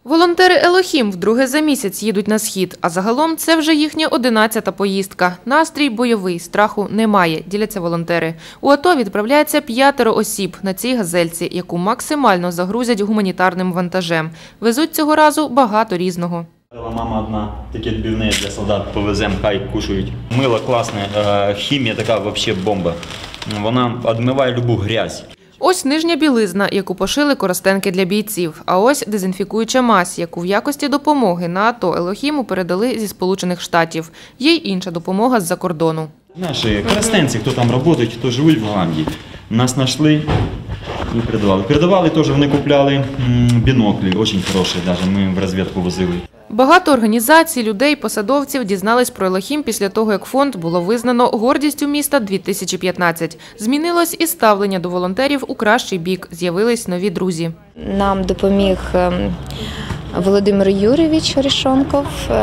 Волонтери «Елохім» вдруге за місяць їдуть на схід, а загалом це вже їхня 11-та поїздка. Настрій бойовий, страху немає, діляться волонтери. У АТО відправляється 5 осіб на цій газельці, яку максимально загрузять гуманітарним вантажем. Везуть цього разу багато різного. Мама одна, такі відбивні для солдат повеземо, хай кушають. Мило класне, хімія така взагалі бомба. Вона відмиває любу грязь. Ось нижня білизна, яку пошили коростенки для бійців. А ось дезінфікуюча мазь, яку в якості допомоги на АТО «Елохіму» передали зі Сполучених Штатів. Є й інша допомога з-за кордону. Наші коростенці, хто там працюють, хто живуть в Голландії, нас знайшли і передавали. Передавали теж, вони купляли біноклі, дуже хороші, навіть ми в розвідку возили. Багато організацій, людей, посадовців дізнались про «Елохім» після того, як фонд було визнано гордістю міста 2015. Змінилось і ставлення до волонтерів у кращий бік. З'явились нові друзі. Нам допоміг Володимир Юрійович Рішонков,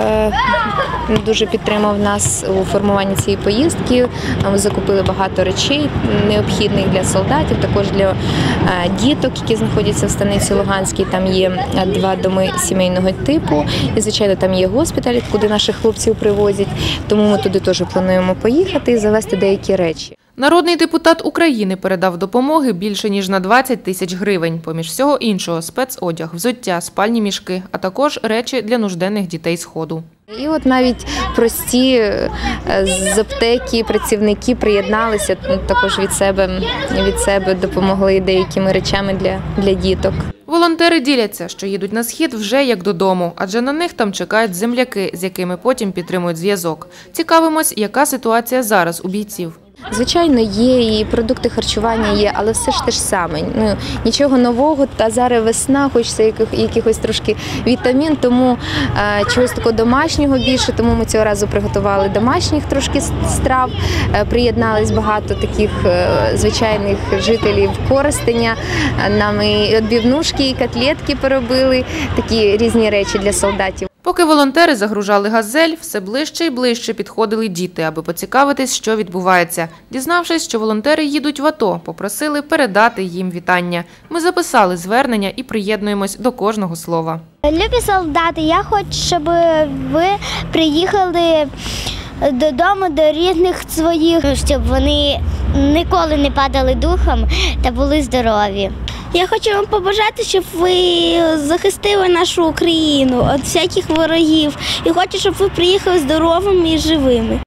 дуже підтримав нас у формуванні цієї поїздки. Ми закупили багато речей, необхідних для солдатів, також для діток, які знаходяться в станиці Луганській. Там є 2 доми сімейного типу і, звичайно, там є госпіталь, куди наших хлопців привозять. Тому ми туди теж плануємо поїхати і завезти деякі речі. Народний депутат України передав допомоги більше ніж на 20 тисяч гривень. Поміж всього іншого – спецодяг, взуття, спальні мішки, а також речі для нужденних дітей Сходу. І от навіть прості з аптеки працівники приєдналися, також від себе допомогли деякими речами для діток. Волонтери діляться, що їдуть на схід вже як додому, адже на них там чекають земляки, з якими потім підтримують зв'язок. Цікавимось, яка ситуація зараз у бійців. Звичайно, є і продукти харчування є, але все ж те ж саме. Нічого нового, та зараз весна, хочеться якихось трошки вітамін, тому чогось такого домашнього більше, тому ми цього разу приготували домашніх трошки страв, приєднались багато таких звичайних жителів Коростеня, нам і відбивнушки, і котлетки поробили, такі різні речі для солдатів. Поки волонтери загружали газель, все ближче і ближче підходили діти, аби поцікавитись, що відбувається. Дізнавшись, що волонтери їдуть в АТО, попросили передати їм вітання. Ми записали звернення і приєднуємось до кожного слова. Любі солдати, я хочу, щоб ви приїхали додому до рідних своїх, щоб вони ніколи не падали духом та були здорові. Я хочу вам побажати, щоб ви захистили нашу Україну від всяких ворогів. І хочу, щоб ви приїхали здоровими і живими.